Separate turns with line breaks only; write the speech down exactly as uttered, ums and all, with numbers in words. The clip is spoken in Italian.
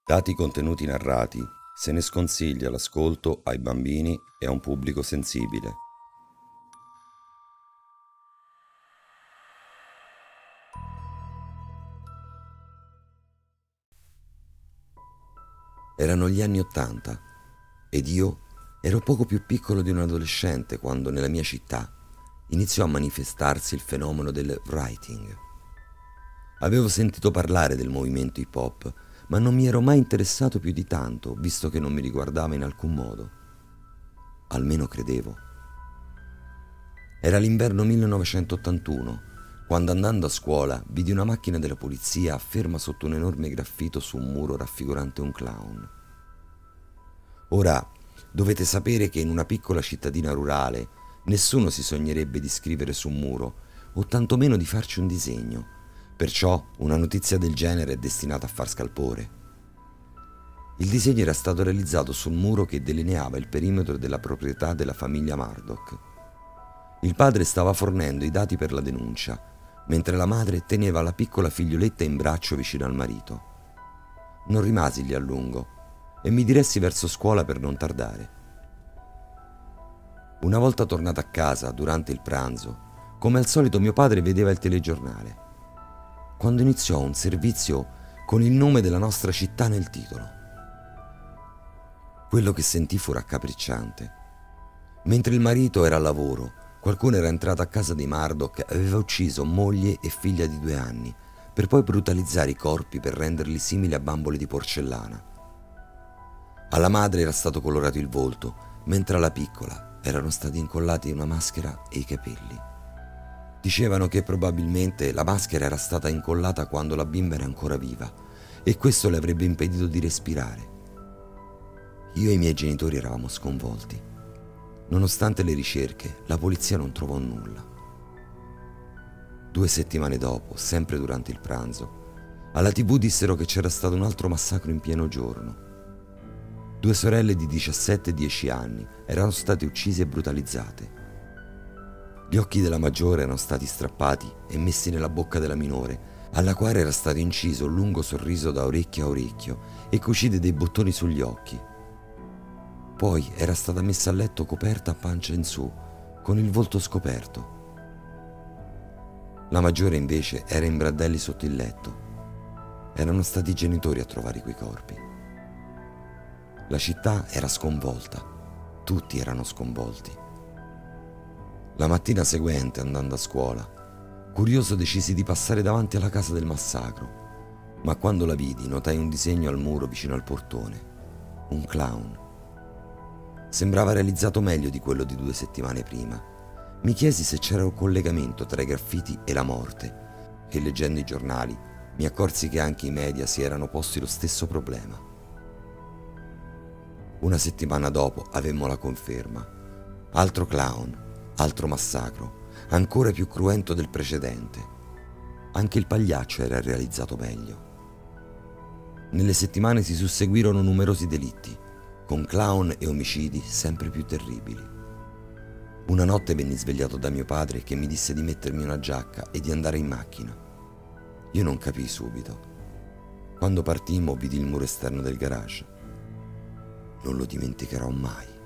Dati i contenuti narrati, se ne sconsiglia l'ascolto ai bambini e a un pubblico sensibile. Erano gli anni Ottanta ed io ero poco più piccolo di un adolescente quando nella mia città iniziò a manifestarsi il fenomeno del writing. Avevo sentito parlare del movimento hip hop, ma non mi ero mai interessato più di tanto, visto che non mi riguardava in alcun modo. Almeno credevo. Era l'inverno millenovecentottantuno, quando andando a scuola vidi una macchina della polizia ferma sotto un enorme graffito su un muro raffigurante un clown. Ora, dovete sapere che in una piccola cittadina rurale nessuno si sognerebbe di scrivere su un muro, o tantomeno di farci un disegno. Perciò una notizia del genere è destinata a far scalpore. Il disegno era stato realizzato sul muro che delineava il perimetro della proprietà della famiglia Murdoch. Il padre stava fornendo i dati per la denuncia, mentre la madre teneva la piccola figlioletta in braccio vicino al marito. Non rimasi lì a lungo e mi diressi verso scuola per non tardare. Una volta tornato a casa durante il pranzo, come al solito mio padre vedeva il telegiornale, quando iniziò un servizio con il nome della nostra città nel titolo. Quello che sentii fu raccapricciante. Mentre il marito era al lavoro, qualcuno era entrato a casa dei Murdoch e aveva ucciso moglie e figlia di due anni, per poi brutalizzare i corpi per renderli simili a bambole di porcellana. Alla madre era stato colorato il volto, mentre alla piccola erano stati incollati una maschera e i capelli. Dicevano che probabilmente la maschera era stata incollata quando la bimba era ancora viva e questo le avrebbe impedito di respirare. Io e i miei genitori eravamo sconvolti. Nonostante le ricerche, la polizia non trovò nulla. Due settimane dopo, sempre durante il pranzo, alla tivù dissero che c'era stato un altro massacro in pieno giorno. Due sorelle di diciassette e dieci anni erano state uccise e brutalizzate. Gli occhi della maggiore erano stati strappati e messi nella bocca della minore, alla quale era stato inciso un lungo sorriso da orecchio a orecchio e cucite dei bottoni sugli occhi. Poi era stata messa a letto coperta a pancia in su, con il volto scoperto. La maggiore invece era in brandelli sotto il letto. Erano stati i genitori a trovare quei corpi. La città era sconvolta, tutti erano sconvolti. La mattina seguente, andando a scuola, curioso decisi di passare davanti alla casa del massacro, ma quando la vidi notai un disegno al muro vicino al portone, un clown. Sembrava realizzato meglio di quello di due settimane prima. Mi chiesi se c'era un collegamento tra i graffiti e la morte e leggendo i giornali mi accorsi che anche i media si erano posti lo stesso problema. Una settimana dopo avemmo la conferma. Altro clown. Altro massacro, ancora più cruento del precedente. Anche il pagliaccio era realizzato meglio. Nelle settimane si susseguirono numerosi delitti, con clown e omicidi sempre più terribili. Una notte venni svegliato da mio padre che mi disse di mettermi una giacca e di andare in macchina. Io non capii subito. Quando partimmo vidi il muro esterno del garage. Non lo dimenticherò mai.